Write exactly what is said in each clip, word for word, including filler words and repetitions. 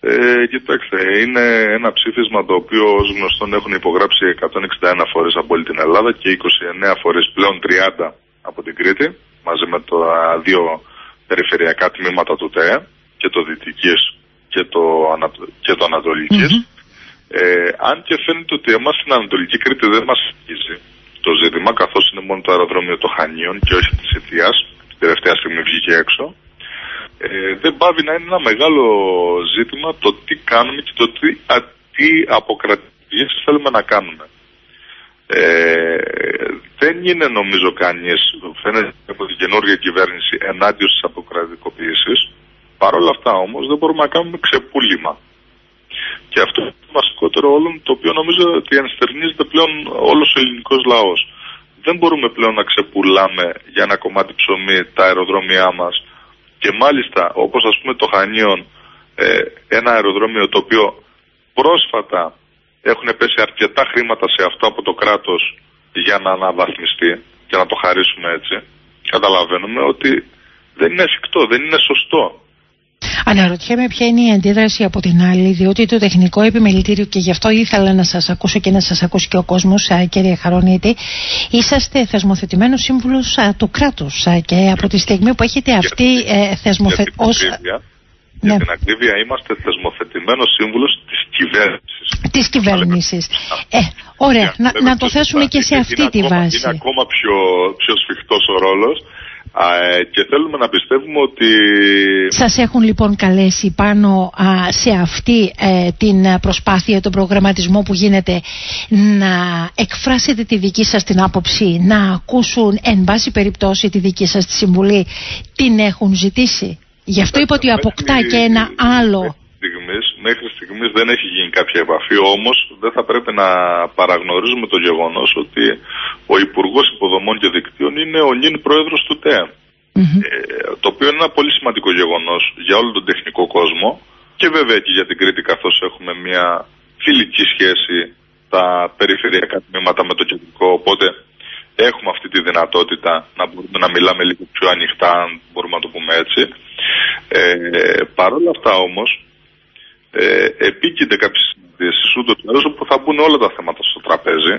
Ε, κοιτάξτε, είναι ένα ψήφισμα το οποίο ως γνωστόν έχουν υπογράψει εκατόν εξήντα ένα φορές από όλη την Ελλάδα και είκοσι εννέα φορές πλέον τριάντα από την Κρήτη, μαζί με τα δύο περιφερειακά τμήματα του ΤΕΕ, και το Δυτικής και το, ανα... και το Ανατολικής. Mm-hmm. Ε, αν και φαίνεται ότι εμάς στην Ανατολική Κρήτη δεν μας αγγίζει το ζήτημα, καθώς είναι μόνο το αεροδρόμιο των Χανίων και όχι της Ιττίας, την τελευταία στιγμή βγήκε έξω. Ε, δεν πάβει να είναι ένα μεγάλο ζήτημα το τι κάνουμε και το τι, α, τι αποκρατήσεις θέλουμε να κάνουμε. Ε, δεν είναι νομίζω κανείς, φαίνεται από την καινούργια κυβέρνηση, ενάντια στις αποκρατικοποιήσεις. Παρ' όλα αυτά όμως δεν μπορούμε να κάνουμε ξεπούλημα. Και αυτό είναι το βασικότερο όλων, το οποίο νομίζω ότι ενστερνίζεται πλέον όλος ο ελληνικός λαός. Δεν μπορούμε πλέον να ξεπουλάμε για ένα κομμάτι ψωμί τα αεροδρόμια μας. Και μάλιστα, όπως ας πούμε το Χανίων, ε, ένα αεροδρόμιο το οποίο πρόσφατα έχουν πέσει αρκετά χρήματα σε αυτό από το κράτος για να αναβαθμιστεί και να το χαρίσουμε έτσι, καταλαβαίνουμε ότι δεν είναι εφικτό, δεν είναι σωστό. Αναρωτιέμαι ποια είναι η αντίδραση από την άλλη, διότι το τεχνικό επιμελητήριο, και γι' αυτό ήθελα να σας ακούσω και να σας ακούσει και ο κόσμος, κύριε Χαρονίτη, είσαστε θεσμοθετημένος σύμβουλος του κράτους και από τη στιγμή που έχετε αυτή θεσμοθετημένη. Για την ακρίβεια είμαστε θεσμοθετημένος σύμβουλος της κυβέρνησης. Της κυβέρνησης. Ε, ωραία, να, να το θέσουμε και σε αυτή είναι τη ακόμα, βάση. Είναι ακόμα πιο, πιο σφιχτός ο ρόλος. Α, και θέλουμε να πιστεύουμε ότι... Σας έχουν λοιπόν καλέσει πάνω α, σε αυτή ε, την προσπάθεια, τον προγραμματισμό που γίνεται, να εκφράσετε τη δική σας την άποψη, να ακούσουν εν πάση περιπτώσει τη δική σας τη συμβουλή, την έχουν ζητήσει? Γι' αυτό είπα ότι αποκτά μέχρι, και ένα άλλο... Μέχρι στιγμής, μέχρι στιγμής δεν έχει γίνει κάποια επαφή, όμως δεν θα πρέπει να παραγνωρίζουμε το γεγονός ότι ο Υπουργός Υποδομών και Δικτύων είναι ο νυν πρόεδρος του ΤΕΕ. Mm-hmm. Ε, το οποίο είναι ένα πολύ σημαντικό γεγονός για όλο τον τεχνικό κόσμο και βέβαια και για την Κρήτη, καθώς έχουμε μια φιλική σχέση τα περιφερειακά τμήματα με το κεντρικό, οπότε έχουμε αυτή τη δυνατότητα να μπορούμε να μιλάμε λίγο πιο ανοιχτά, αν μπορούμε να το πούμε έτσι. Ε, Παρ' όλα αυτά όμως, ε, επίκυνται κάποιες συναντήσεις ούτως ή άλλως όπου θα μπουν όλα τα θέματα στο τραπέζι.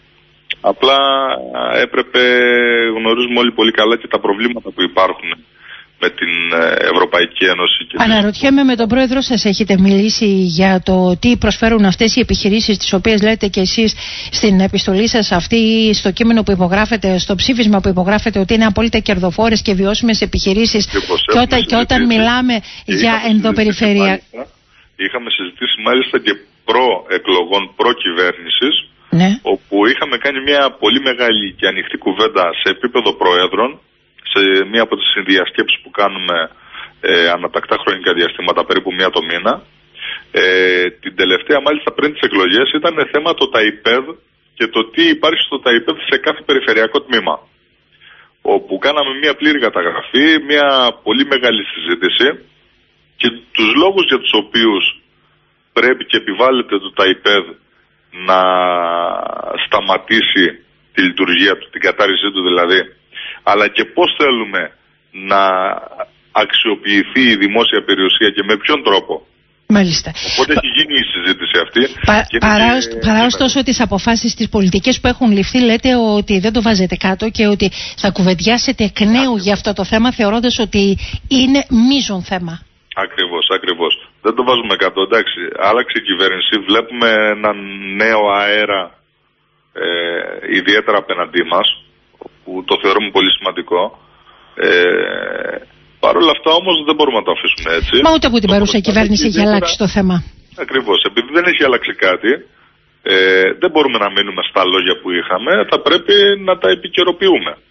Απλά έπρεπε, γνωρίζουμε όλοι πολύ καλά και τα προβλήματα που υπάρχουν με την Ευρωπαϊκή Ένωση. Και αναρωτιέμαι, με τον πρόεδρο σας έχετε μιλήσει για το τι προσφέρουν αυτές οι επιχειρήσεις, τις οποίες λέτε και εσείς στην επιστολή σας αυτή, στο κείμενο που υπογράφετε, στο ψήφισμα που υπογράφετε, ότι είναι απόλυτα κερδοφόρες και βιώσιμες επιχειρήσεις, και όταν, και όταν μιλάμε και για ενδοπεριφερεια... Είχαμε συζητήσει μάλιστα και προ-εκλογών, προ-κυβέρνησης, ναι, όπου είχαμε κάνει μια πολύ μεγάλη και ανοιχτή κουβέντα σε επίπεδο προέδρων, σε μία από τις συνδιασκέψεις που κάνουμε ε, ανατακτά χρονικά διαστήματα, περίπου μία το μήνα. Ε, την τελευταία μάλιστα πριν τις εκλογές ήταν θέμα το ΤΑΙΠΕΔ και το τι υπάρχει στο ΤΑΙΠΕΔ σε κάθε περιφερειακό τμήμα. Όπου κάναμε μία πλήρη καταγραφή, μία πολύ μεγάλη συζήτηση και τους λόγους για τους οποίους πρέπει και επιβάλλεται το ΤΑΙΠΕΔ να σταματήσει τη λειτουργία του, την κατάρρισή του δηλαδή, αλλά και πώς θέλουμε να αξιοποιηθεί η δημόσια περιουσία και με ποιον τρόπο. Μάλιστα. Οπότε έχει γίνει η συζήτηση αυτή. Πα, και παρά, και... παρά ωστόσο τις αποφάσεις τις πολιτικές που έχουν ληφθεί, λέτε ότι δεν το βάζετε κάτω και ότι θα κουβεντιάσετε εκ νέου για αυτό το θέμα, θεωρώντας ότι είναι μείζον θέμα. Ακριβώς, ακριβώς. Δεν το βάζουμε κάτω. Εντάξει, άλλαξε η κυβέρνηση, βλέπουμε έναν νέο αέρα ε, ιδιαίτερα απέναντί μας, που το θεωρούμε πολύ σημαντικό. Ε, Παρ' όλα αυτά όμως δεν μπορούμε να το αφήσουμε έτσι. Μα ούτε από την παρούσα κυβέρνηση έχει αλλάξει το θέμα. Ακριβώς. Επειδή δεν έχει αλλάξει κάτι, ε, δεν μπορούμε να μείνουμε στα λόγια που είχαμε, θα πρέπει να τα επικαιροποιούμε.